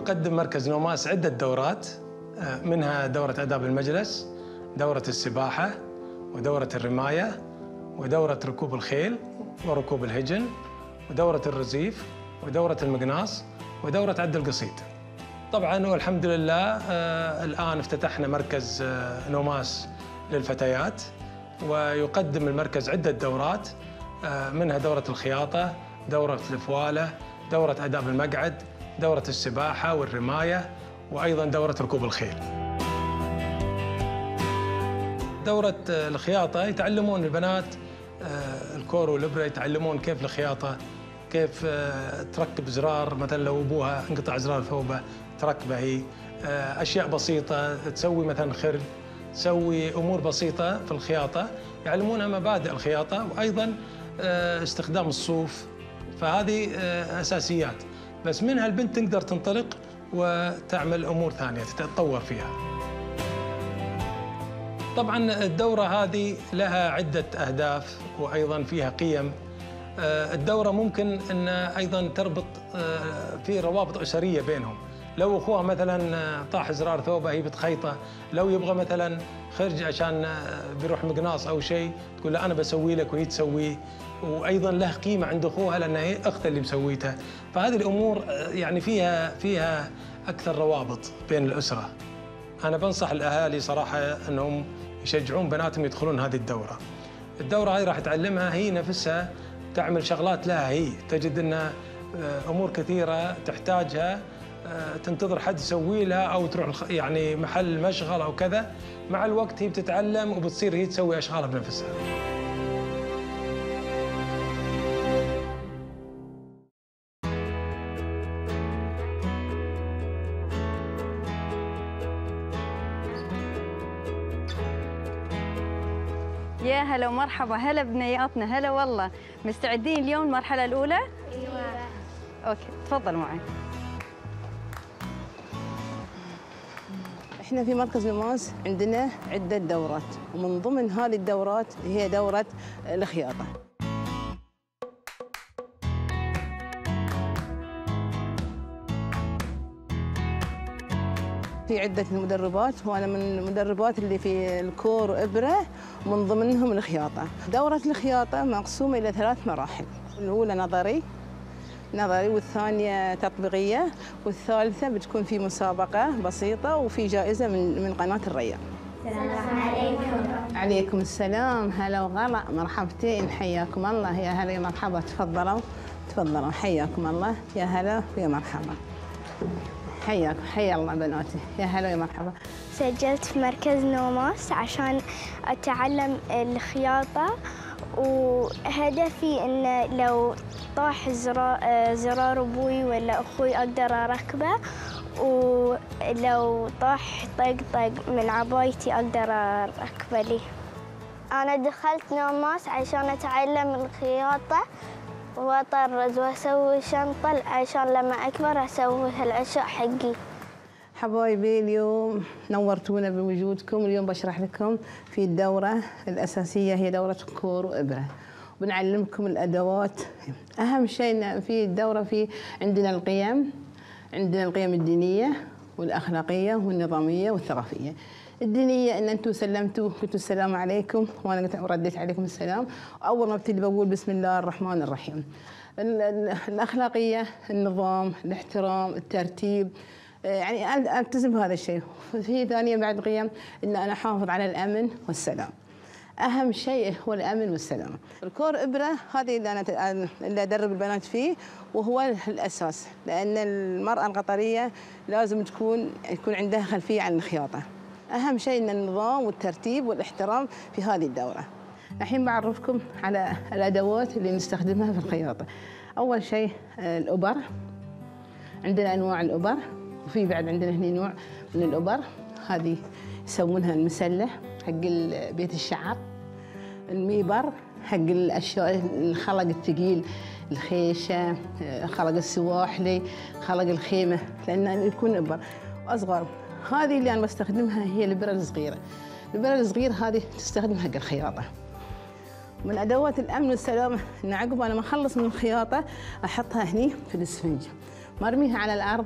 يقدم مركز نوماس عدة دورات، منها دورة آداب المجلس، دورة السباحة، ودورة الرماية، ودورة ركوب الخيل وركوب الهجن، ودورة الرزيف، ودورة المقناص، ودورة عد القصيد. طبعاً والحمد لله الآن افتتحنا مركز نوماس للفتيات، ويقدم المركز عدة دورات، منها دورة الخياطة، دورة الفوالة، دورة آداب المقعد، دورة السباحة والرماية، وأيضاً دورة ركوب الخيل. دورة الخياطة يتعلمون البنات الكور والإبرة، يتعلمون كيف الخياطة، كيف تركب زرار، مثلا لو أبوها انقطع زرار ثوبه تركبه هي، أشياء بسيطة، تسوي مثلا خرج، تسوي أمور بسيطة في الخياطة، يعلمونها مبادئ الخياطة، وأيضا استخدام الصوف. فهذه أساسيات، بس منها البنت تقدر تنطلق وتعمل أمور ثانية تتطور فيها. طبعا الدورة هذه لها عدة أهداف وأيضا فيها قيم. الدورة ممكن أن أيضا تربط في روابط أسرية بينهم، لو أخوها مثلا طاح زرار ثوبه هي بتخيطه، لو يبغى مثلا خرج عشان بيروح مقناص أو شيء تقول له أنا بسوي لك وهي تسويه، وأيضا له قيمة عند أخوها لأنها هي أختها اللي مسويتها. فهذه الأمور يعني فيها أكثر روابط بين الأسرة. أنا بنصح الأهالي صراحة أنهم يشجعون بناتهم يدخلون هذه الدورة. الدورة هذه راح تعلمها هي نفسها تعمل شغلات لها، هي تجد أن أمور كثيرة تحتاجها تنتظر حد يسوي لها أو تروح يعني محل مشغل أو كذا، مع الوقت هي بتتعلم وبتصير هي تسوي أشغالها بنفسها. يا هلا ومرحبا، هلا بنياتنا، هلا والله. مستعدين اليوم المرحلة الأولى؟ أيوة. أوكي، تفضل معي. احنا في مركز نوماس عندنا عدة دورات، ومن ضمن هذه الدورات هي دورة الخياطة. في عدة مدربات، وأنا من المدربات اللي في الكور وإبرة، ومن ضمنهم الخياطة. دورة الخياطة مقسومة إلى 3 مراحل، الأولى نظري، والثانية تطبيقية، والثالثة بتكون في مسابقة بسيطة وفي جائزة من قناة الريان. السلام عليكم. عليكم السلام، هلا وغلا، مرحبتين، حياكم الله، يا هلا يا مرحبا، تفضلوا تفضلوا، حياكم الله، يا هلا ويا مرحبا، حياكم، حيا الله بناتي، يا هلا ويا مرحبا. سجلت في مركز نوماس عشان أتعلم الخياطة، وهدفي إن لو طاح زرار أبوي ولا أخوي أقدر أركبه، ولو طاح طق من عبايتي أقدر أركبه لي. أنا دخلت نوماس عشان أتعلم الخياطة وأطرز وأسوي شنطة عشان لما أكبر أسوي هالأشياء حقي. حبايبي اليوم نورتونا بوجودكم. اليوم بشرح لكم في الدورة الأساسية، هي دورة كور وإبرة، وبنعلمكم الأدوات. أهم شيء في الدورة عندنا القيم الدينية والأخلاقية والنظامية والثقافية. الدينية إن أنتم سلمتوا قلتوا السلام عليكم وأنا رديت عليكم السلام، أول ما ابتدي بقول بسم الله الرحمن الرحيم. الأخلاقية النظام، الاحترام، الترتيب، يعني ألتزم بهذا الشيء. في ثانيا بعد القيم إن أنا أحافظ على الأمن والسلام. أهم شيء هو الأمن والسلامة. الكور إبرة هذه اللي أنا اللي أدرب البنات فيه، وهو الأساس، لأن المرأة القطرية لازم يكون عندها خلفية عن الخياطة. أهم شيء إن النظام والترتيب والاحترام في هذه الدورة. الحين بعرفكم على الأدوات اللي نستخدمها في الخياطة. أول شيء الإبر، عندنا أنواع الإبر، وفي بعد عندنا هنا نوع من الإبر، هذه يسمونها المسلة حق بيت الشعر، الميبر حق الأشياء الخلق الثقيل، الخيشة، خلق السواحلي، خلق الخيمة، لأن يكون إبر أصغر. هذه اللي أنا بستخدمها هي الإبرة الصغيرة. الإبرة الصغيرة هذه تستخدم حق الخياطة. من أدوات الأمن والسلامة إن عقب أنا ما أخلص من الخياطة أحطها هني في الإسفنجة، ما أرميها على الأرض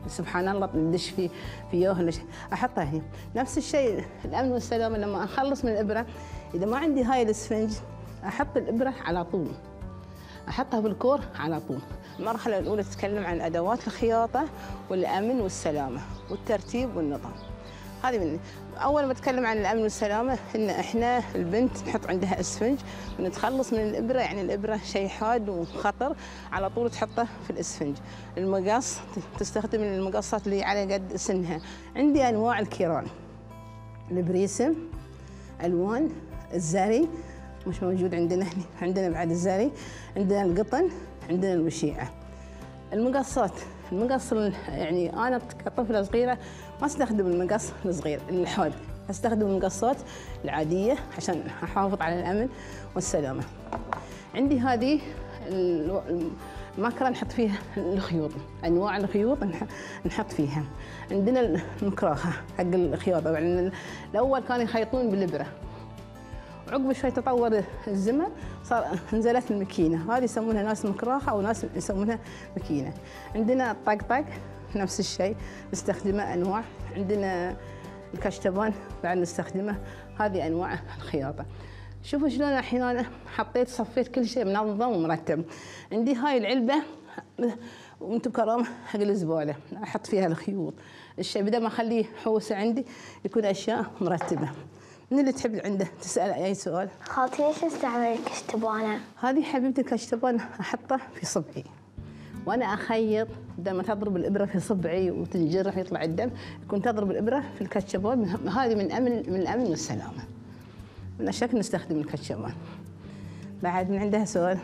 سبحان الله ندش في يوه احطها هنا. نفس الشيء الامن والسلامه، لما اخلص من الابره اذا ما عندي هاي الاسفنج احط الابره على طول، احطها بالكور على طول. المرحله الاولى تتكلم عن ادوات الخياطه والامن والسلامه والترتيب والنظام. هذه من اول ما اتكلم عن الامن والسلامه ان احنا البنت نحط عندها اسفنج ونتخلص من الابره، يعني الابره شيء حاد وخطر على طول تحطه في الاسفنج. المقص تستخدم المقصات اللي على قد سنها. عندي انواع الكيران، البريسم، الوان، الزري مش موجود عندنا هنا، عندنا بعد الزري، عندنا القطن، عندنا الوشيعه. المقصات، المقص يعني انا كطفله صغيره ما استخدم المقص الصغير الحاد، استخدم المقصات العاديه عشان احافظ على الامن والسلامه. عندي هذه الماكره نحط فيها الخيوط، انواع الخيوط نحط فيها. عندنا المكراهه حق الخياطه، يعني الاول كانوا يخيطون بالابره، عقب شوي تطور الزمن صار نزلت الماكينه، هذه يسمونها ناس مكراهه او ناس يسمونها ماكينه. عندنا الطقطق نفس الشيء نستخدمه انواع. عندنا الكشتبان بعد نستخدمه، هذه انواع الخياطه. شوفوا شلون الحين انا حطيت صفيت كل شيء منظم ومرتب. عندي هاي العلبه وانتم كرامه حق الزباله احط فيها الخيوط، الشيء بدل ما اخليه حوسه عندي يكون اشياء مرتبه. من اللي تحب عنده تسأل أي سؤال؟ خالتي ليش نستعمل الكشتبانة؟ هذه حبيبتي الكشتبان أحطه في صبعي وأنا أخيط، بدل ما تضرب الإبرة في صبعي وتنجرح ويطلع الدم، يكون تضرب الإبرة في الكشتبان. هذه من الأمن والسلامة. من الشكل نستخدم الكشتبان. بعد من عندها سؤال؟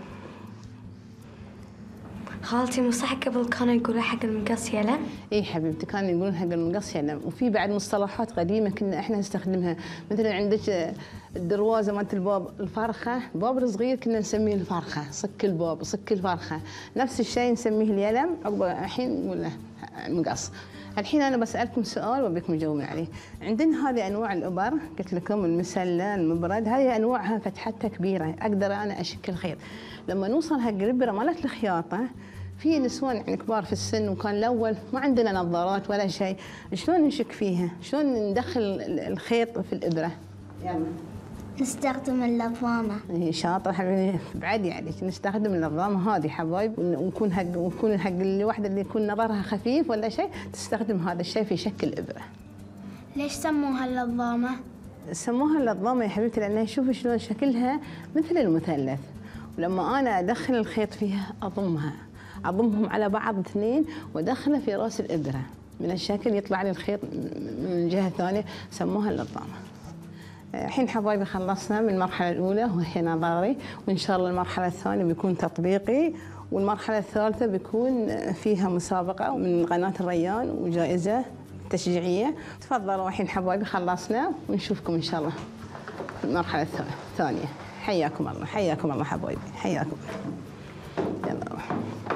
خالتي مو صح قبل كانوا يقولوا حق المقص يلم؟ اي حبيبتي كانوا يقولون حق المقص يلم، وفي بعد مصطلحات قديمه كنا احنا نستخدمها، مثلا عندك الدروازه مالت الباب الفرخه، الباب الصغير كنا نسميه الفرخه، صك الباب، صك الفرخه، نفس الشيء نسميه اليلم، عقب الحين نقول له المقص. الحين انا بسالكم سؤال وبيكم تجاوبون عليه. عندنا هذه انواع الابر قلت لكم، المسله، المبرد، هذه انواعها فتحتها كبيره، اقدر انا اشكل خيط. لما نوصل حق الابره مالت الخياطه، في نسوان يعني كبار في السن وكان الاول ما عندنا نظارات ولا شيء، شلون نشك فيها؟ شلون ندخل الخيط في الابره؟ يلا نستخدم اللضامه. شاطر حبيبي، بعد يعني نستخدم اللضامه هذه حبايب، ونكون حق الواحده اللي يكون نظرها خفيف ولا شيء تستخدم هذا الشيء في شكل الابره. ليش سموها اللضامه؟ سموها اللضامه يا حبيبتي لانها شوفي شلون شكلها مثل المثلث، ولما انا ادخل الخيط فيها اضمهم على بعض اثنين وادخله في راس الابره، من الشكل يطلع لي الخيط من جهه ثانيه، سموها اللضامه. الحين حبايبي خلصنا من المرحله الاولى وهي نظري، وان شاء الله المرحله الثانيه بيكون تطبيقي، والمرحله الثالثه بيكون فيها مسابقه من قناه الريان وجائزه تشجيعيه. تفضلوا الحين حبايبي خلصنا، ونشوفكم ان شاء الله في المرحله الثانيه. حياكم الله، حياكم الله حبايبي، حياكم. يلا روح.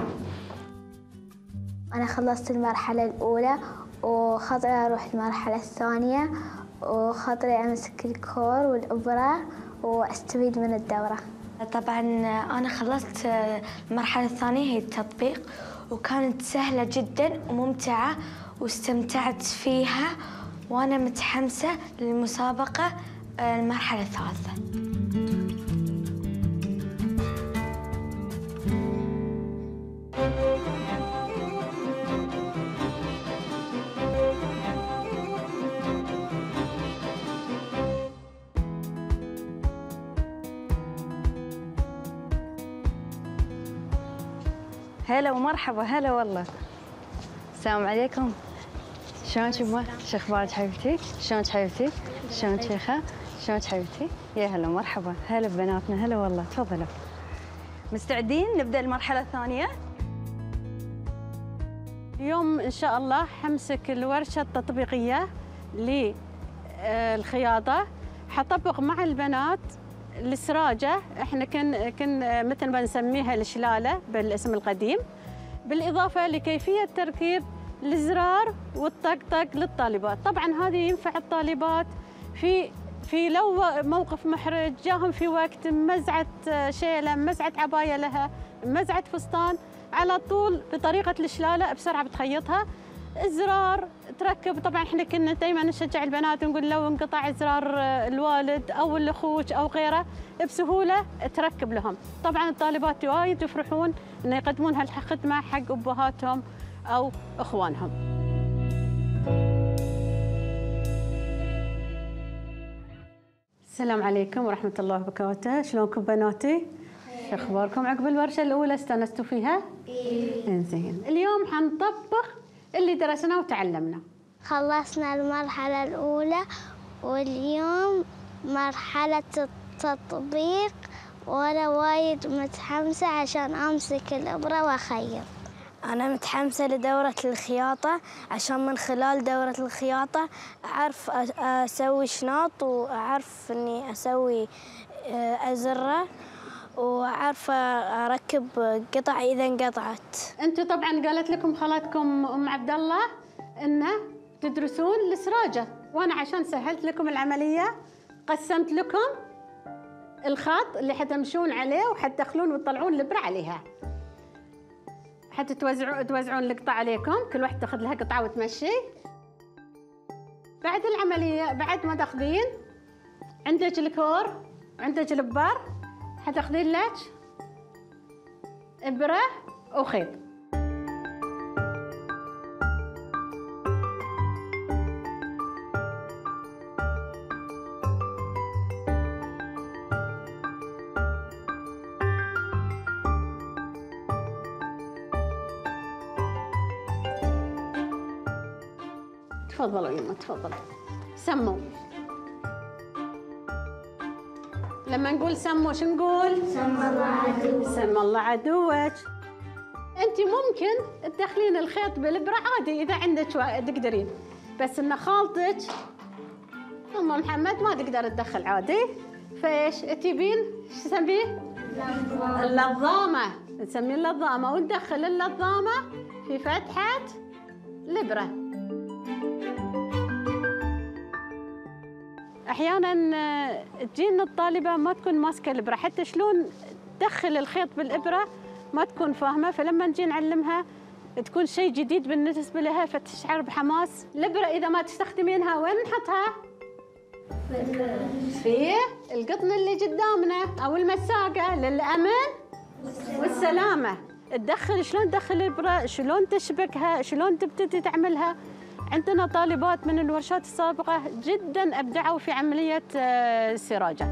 أنا خلصت المرحلة الأولى وخاطري أروح المرحلة الثانية، وخاطري أمسك الكور والإبرة وأستفيد من الدورة. طبعاً أنا خلصت المرحلة الثانية هي التطبيق، وكانت سهلة جداً وممتعة واستمتعت فيها، وأنا متحمسة للمسابقة المرحلة الثالثة. هلا ومرحبا، هلا والله. السلام عليكم. شلونك يما؟ شو اخبارك حبيبتي؟ شلونك حبيبتي؟ شلونك شيخه؟ شلونك حبيبتي؟ يا هلا ومرحبا، هلا ببناتنا، هلا والله، تفضلوا. مستعدين نبدا المرحله الثانيه؟ اليوم ان شاء الله حمسك الورشه التطبيقيه للخياطه، حطبق مع البنات السراجه، احنا كن مثل ما نسميها الشلاله بالاسم القديم، بالاضافه لكيفيه تركيب الزرار والطقطق للطالبات. طبعا هذه ينفع الطالبات في لو موقف محرج جاهم في وقت مزعه شيله، مزعه عبايه لها، مزعه فستان، على طول بطريقه الشلاله بسرعه بتخيطها. الزرار تركب. طبعا احنا كنا دائما نشجع البنات ونقول لو انقطع زرار الوالد او الاخوك او غيره بسهوله تركب لهم. طبعا الطالبات وايد يفرحون ان يقدمون هالخدمه حق ابهاتهم او اخوانهم. السلام عليكم ورحمه الله وبركاته، شلونكم بناتي؟ شو اخباركم عقب الورشه الاولى؟ استانستوا فيها؟ انزين، اليوم حنطبق اللي درسناه وتعلمنا. خلصنا المرحلة الأولى واليوم مرحلة التطبيق، وأنا وايد متحمسة عشان أمسك الإبرة وأخيط. أنا متحمسة لدورة الخياطة عشان من خلال دورة الخياطة أعرف أسوي شنط وأعرف إني أسوي أزرة وعارفة أركب قطع إذا انقطعت. أنتوا طبعاً قالت لكم خالتكم أم عبد الله إنه تدرسون السراجة، وأنا عشان سهلت لكم العملية قسمت لكم الخط اللي حتمشون عليه وحتدخلون وتطلعون الإبرة عليها. حتى توزعون القطع عليكم، كل واحد تاخذ لها قطعة وتمشي. بعد العملية بعد ما تاخذين عندك الكور وعندك الإبر، حتاخذين لك إبرة وخيط. تفضلوا يما تفضلوا. سموا. لما نقول سموا شو نقول؟ سمى الله عدوك. سمى الله عدوك. انت ممكن تدخلين الخيط بالابره عادي اذا عندك تقدرين، بس ان خالتك ام محمد ما تقدر تدخل عادي، فايش تبين؟ ايش تسميه؟ اللضامه. نسميه اللضامه، وندخل اللضامه في فتحه الابره. احيانا تجينا الطالبه ما تكون ماسكه الابره، حتى شلون تدخل الخيط بالابره ما تكون فاهمه، فلما نجي نعلمها تكون شيء جديد بالنسبه لها فتشعر بحماس. الابره اذا ما تستخدمينها وين نحطها؟ في القطن اللي قدامنا او المساقه للامن والسلامه. تدخل شلون تدخل الابره، شلون تشبكها، شلون تبتدي تعملها. عندنا طالبات من الورشات السابقة جداً أبدعوا في عملية السراجة.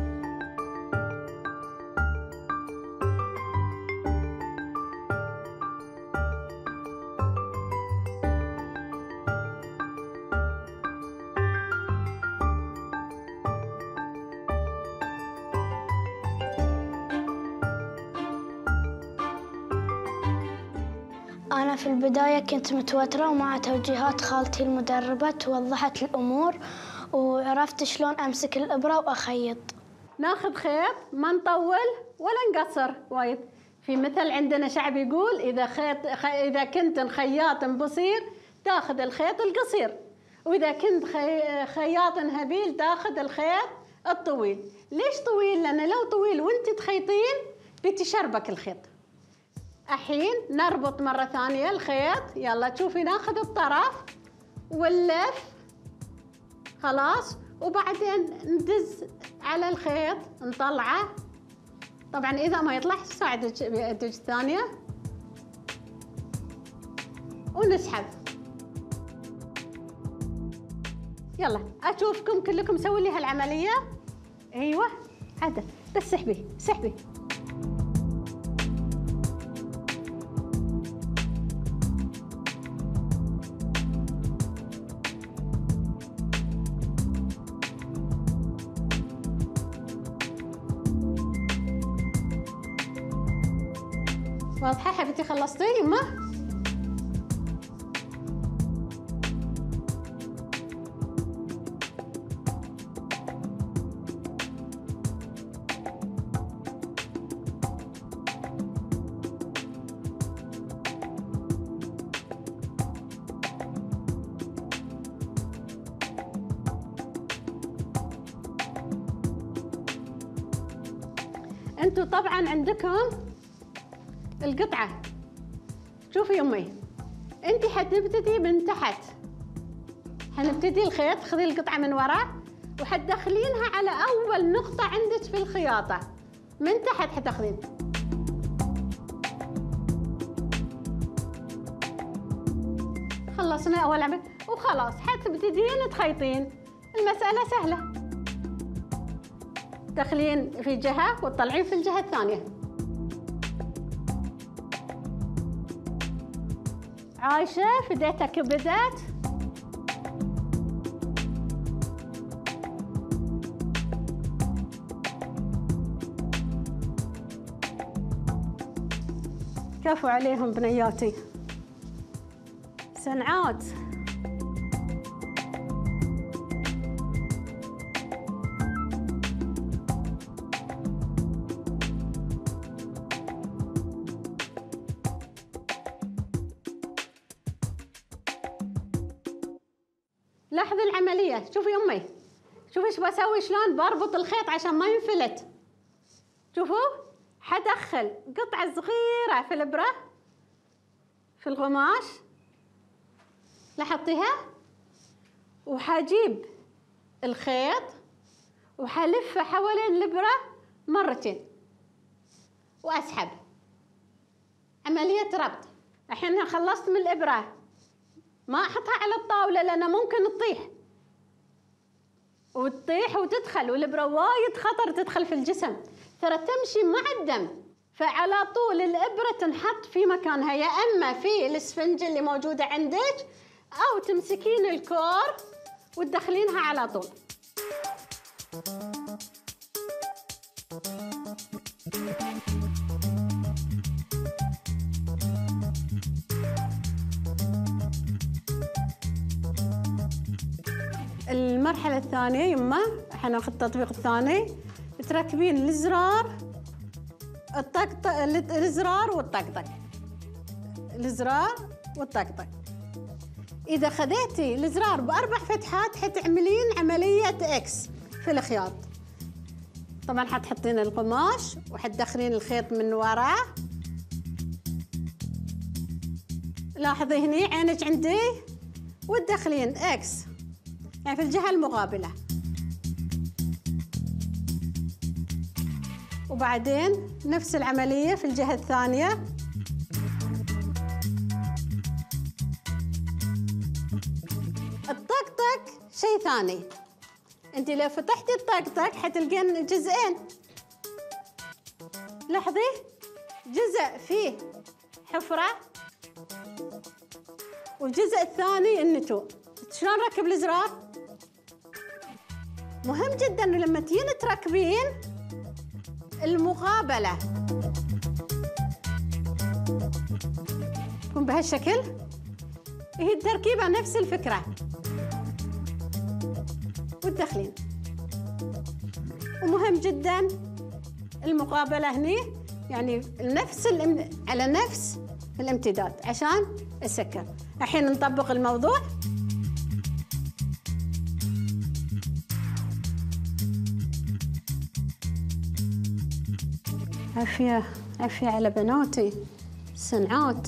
أنا في البداية كنت متوترة، ومع توجيهات خالتي المدربة توضحت الأمور وعرفت شلون أمسك الإبرة وأخيط. ناخذ خيط ما نطول ولا نقصر وايد. في مثل عندنا شعب يقول إذا كنت خياط بصير تاخذ الخيط القصير، وإذا كنت خياط هبيل تاخذ الخيط الطويل. ليش طويل؟ لأن لو طويل وأنت تخيطين بتشربك الخيط. الحين نربط مرة ثانية الخيط. يلا تشوفي ناخذ الطرف ونلف خلاص، وبعدين ندز على الخيط نطلعه. طبعا إذا ما يطلع ساعدك بيدك الثانية ونسحب. يلا أشوفكم كلكم سووا لي هالعملية. أيوة عدل، بس سحبي سحبي. واضحة حبيبتي؟ خلصتي يما؟ انتوا طبعا عندكم القطعة. شوفي يمي انت حتبتدي من تحت، حنبتدي الخيط، خذي القطعة من ورا وحتدخلينها على أول نقطة عندك في الخياطة، من تحت حتاخذين. خلصنا أول عمل وخلاص حتبتدين تخيطين. المسألة سهلة، تدخلين في جهة وتطلعين في الجهة الثانية. عايشة فديتها كبدت، كفو عليهم بنياتي، صنعات. لاحظي العملية، شوفي أمي، شوفي ايش بسوي، شلون بربط الخيط عشان ما ينفلت. شوفوا، حدخل قطعة صغيرة في الإبرة في القماش، لاحظتيها؟ وحجيب الخيط وحلفه حوالين الإبرة مرتين وأسحب. عملية ربط. الحين خلصت من الإبرة، ما أحطها على الطاولة لأنها ممكن تطيح وتدخل، والإبرة وايد خطر تدخل في الجسم، ترى تمشي مع الدم. فعلى طول الإبرة تنحط في مكانها، يا إما في الإسفنجة اللي موجودة عندك أو تمسكين الكور وتدخلينها على طول. المرحلة الثانية يما حناخذ التطبيق الثاني، تركبين الزرار الزرار والطقطق، الزرار والطقطق. إذا خذيتي الزرار ب4 فتحات حتعملين عملية إكس في الخياط. طبعاً حتحطين القماش وحتدخلين الخيط من وراه. لاحظي هني عينك عندي، وتدخلين إكس يعني في الجهة المقابلة، وبعدين نفس العملية في الجهة الثانية. الطقطق شيء ثاني، انت لو فتحتي الطقطق حتلقين جزئين. لاحظي جزء فيه حفرة والجزء الثاني النتوء. شلون نركب الزرار؟ مهم جدا لما تجين تركبين المقابلة تكون بهالشكل، هي التركيبة نفس الفكرة، وتدخلين. ومهم جدا المقابلة هني يعني على نفس الامتداد عشان السكر. الحين نطبق الموضوع. عافية عافية على بناتي، صنعات.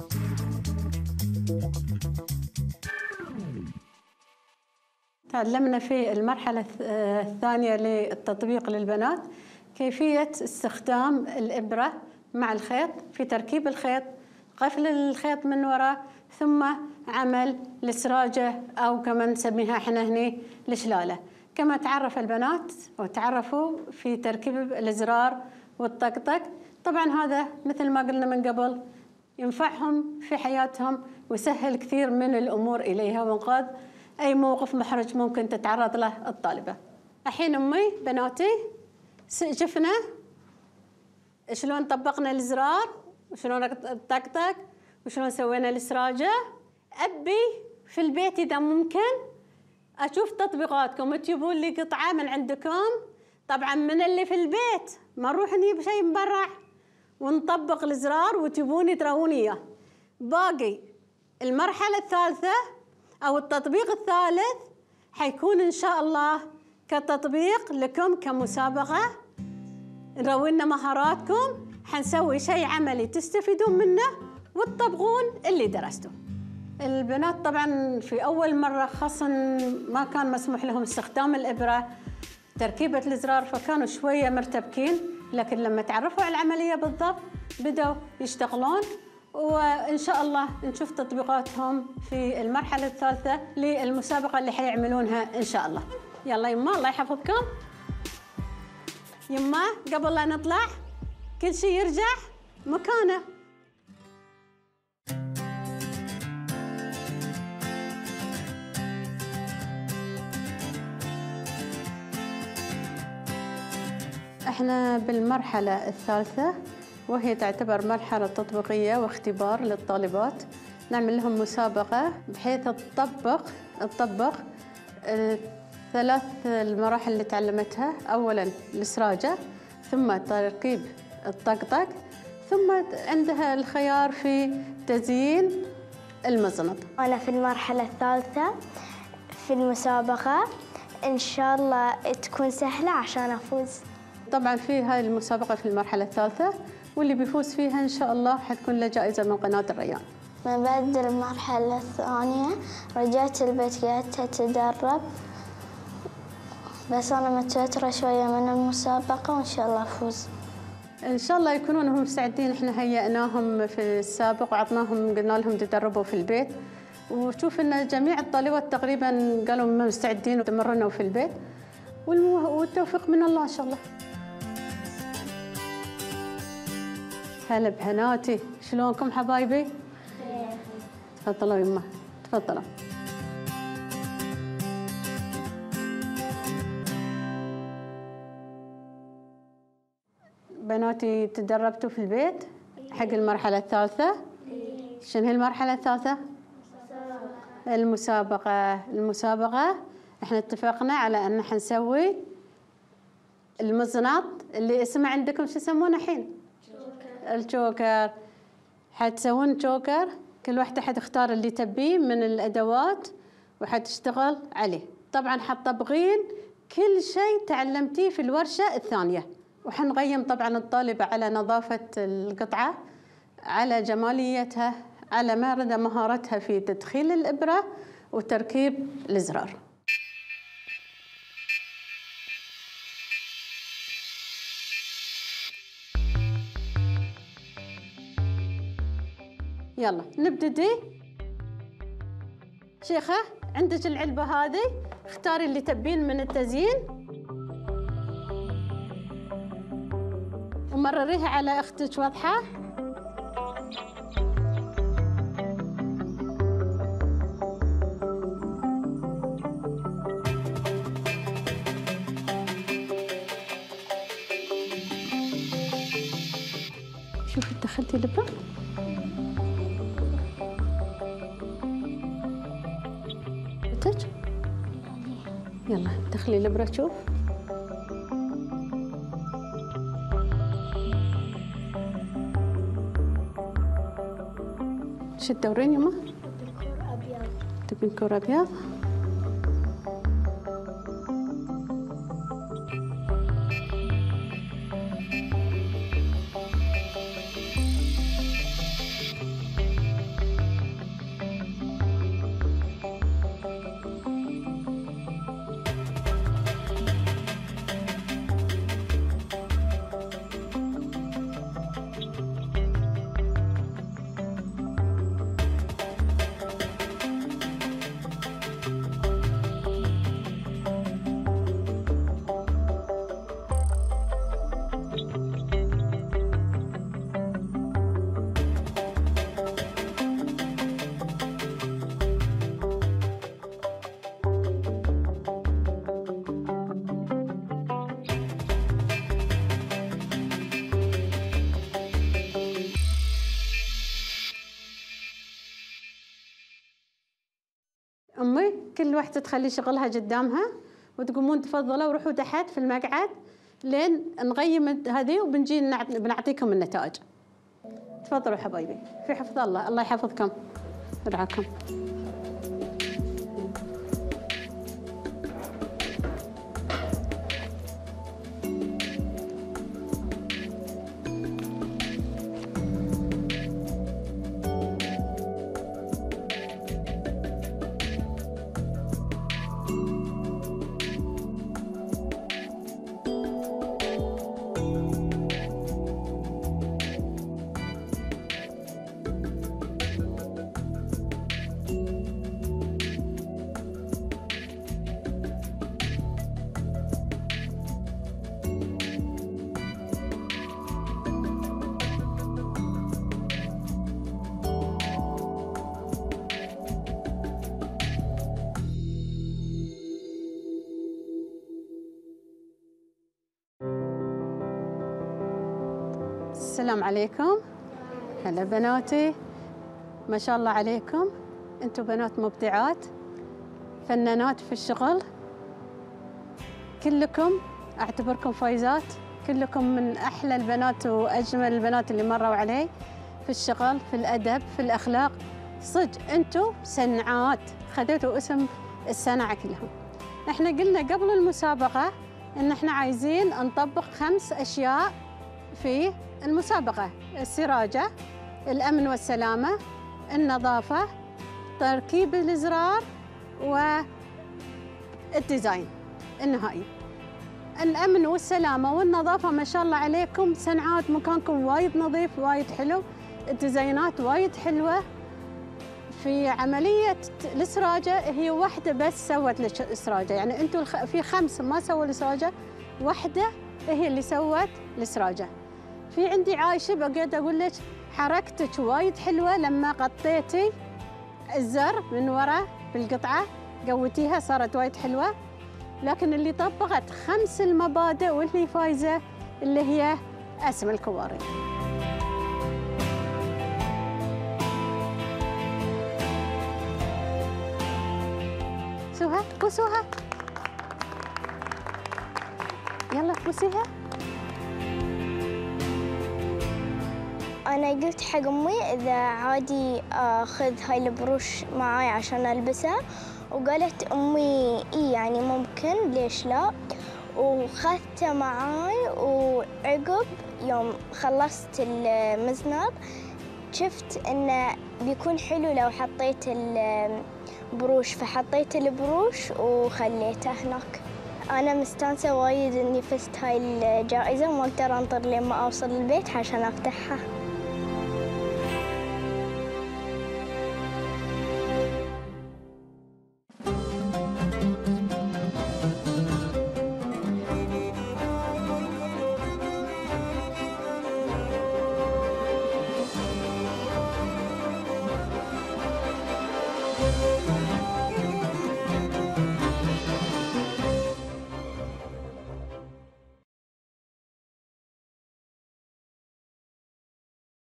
تعلمنا في المرحلة الثانية للتطبيق للبنات كيفية استخدام الإبرة مع الخيط في تركيب الخيط، قفل الخيط من وراء، ثم عمل السراجة أو كما نسميها احنا هني الشلالة. كما تعرف البنات وتعرفوا في تركيب الأزرار والطقطق. طبعا هذا مثل ما قلنا من قبل ينفعهم في حياتهم ويسهل كثير من الأمور إليها وإنقاذ أي موقف محرج ممكن تتعرض له الطالبة. الحين أمي بناتي شفنا شلون طبقنا الأزرار وشلون الطقطق وشلون سوينا السراجة. أبي في البيت إذا ممكن أشوف تطبيقاتكم تجيبون لي قطعة من عندكم، طبعا من اللي في البيت، ما نروح نجيب شيء مبرع ونطبق الأزرار وتجيبوني تراوني إياه. باقي المرحلة الثالثة أو التطبيق الثالث حيكون إن شاء الله كتطبيق لكم كمسابقة، نروينا مهاراتكم، حنسوي شيء عملي تستفيدون منه وتطبقون اللي درستوه. البنات طبعا في أول مرة خاصة ما كان مسموح لهم استخدام الإبرة، تركيبة الزرار، فكانوا شوية مرتبكين، لكن لما تعرفوا على العملية بالضبط بدأوا يشتغلون، وإن شاء الله نشوف تطبيقاتهم في المرحلة الثالثة للمسابقة اللي حيعملونها إن شاء الله. يلا يما الله يحفظكم. يما قبل لا نطلع كل شيء يرجع مكانه. احنا بالمرحلة الثالثة، وهي تعتبر مرحلة تطبيقية واختبار للطالبات. نعمل لهم مسابقة بحيث تطبق ثلاث المراحل اللي تعلمتها. أولاً السراجة، ثم تركيب الطقطق، ثم عندها الخيار في تزيين المزنط. أنا في المرحلة الثالثة في المسابقة، إن شاء الله تكون سهلة عشان أفوز. طبعاً في هاي المسابقة في المرحلة الثالثة، واللي بيفوز فيها إن شاء الله حتكون له جائزة من قناة الريان. من بعد المرحلة الثانية رجعت البيت قعدت أتدرب، بس أنا متوترة شوية من المسابقة وإن شاء الله أفوز. إن شاء الله يكونون هم مستعدين. إحنا هيئناهم في السابق وعطناهم، قلنا لهم تدربوا في البيت، وشوف إن جميع الطالبات تقريباً قالوا مستعدين وتمرنوا في البيت، والتوفيق من الله إن شاء الله. هلا بهناتي، شلونكم حبايبي؟ تفضلوا يما، تفضلوا. بناتي تدربتوا في البيت حق المرحلة الثالثة؟ شنو هي المرحلة الثالثة؟ المسابقة احنا اتفقنا على ان حنسوي المزنط اللي اسمه عندكم شو يسمونه الحين؟ الجوكر. حتسوون جوكر، كل واحدة حتختار اللي تبيه من الأدوات وحتشتغل عليه. طبعاً حتطبقين كل شيء تعلمتيه في الورشة الثانية، وحنقيم طبعاً الطالبة على نظافة القطعة، على جماليتها، على مدى مهارتها في تدخيل الإبرة وتركيب الزرار. يلا نبتدي. شيخة عندك العلبة هذه، اختاري اللي تبين من التزيين ومرريها على اختك واضحة. شوفي دخلتي الإبرة. يلا دخلي الإبرة تشوف. شو تدورين يما؟ تبين كور أبيض؟ أمي كل واحدة تخلي شغلها قدامها وتقومون تفضلوا وروحوا تحت في المقعد لين نقيم هذه وبنجي بنعطيكم النتائج. تفضلوا حبايبي، في حفظ الله. الله يحفظكم ويرعاكم. السلام عليكم. هلا بناتي، ما شاء الله عليكم، انتم بنات مبدعات فنانات في الشغل، كلكم اعتبركم فايزات، كلكم من احلى البنات واجمل البنات اللي مروا علي في الشغل، في الادب، في الاخلاق. صدق انتم صنعات، خذيتوا اسم الصنعه كلهم. احنا قلنا قبل المسابقه ان احنا عايزين نطبق 5 أشياء في المسابقه: السراجه، الامن والسلامه، النظافه، تركيب الازرار، والديزاين النهائي. الامن والسلامه والنظافه ما شاء الله عليكم صنعات، مكانكم وايد نظيف وايد حلو، الديزاينات وايد حلوه. في عمليه السراجه هي واحده بس سوت السراجه، يعني انتم في 5 ما سووا السراجه، واحده هي اللي سوت السراجه. في عندي عايشه بقيت اقول لك حركتك وايد حلوه لما قطيتي الزر من وراء بالقطعه، قوتيها صارت وايد حلوه. لكن اللي طبقت 5 المبادئ واللي فايزه اللي هي أسماء الكواري. بوسوها بوسوها، يلا بوسيها. أنا قلت حق أمي إذا عادي أخذ هاي البروش معاي عشان ألبسها، وقالت أمي إيه يعني ممكن، ليش لا، وخذته معاي. وعقب يوم خلصت المزنب شفت إنه بيكون حلو لو حطيت البروش، فحطيت البروش وخليته هناك. أنا مستانسة وايد إني فزت هاي الجائزة، وما أقدر أنطر لين ما أوصل البيت عشان أفتحها.